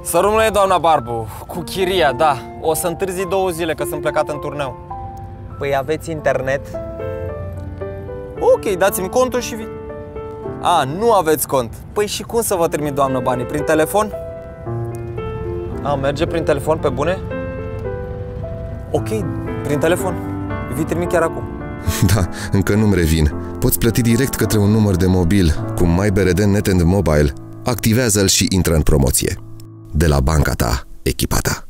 Să rămâne, doamna Barbu, cu chiria, da. O să întârzi 2 zile, că sunt plecat în turneu. Păi aveți internet? Ok, dați-mi contul și vin. A, nu aveți cont. Păi și cum să vă trimit, doamnă, banii? Prin telefon? A, merge prin telefon, pe bune? Ok, prin telefon. Vi trimit chiar acum. Da, încă nu-mi revin. Poți plăti direct către un număr de mobil cu MyBRD Net & Mobile. Activează-l și intră în promoție. De la banca ta, echipa ta.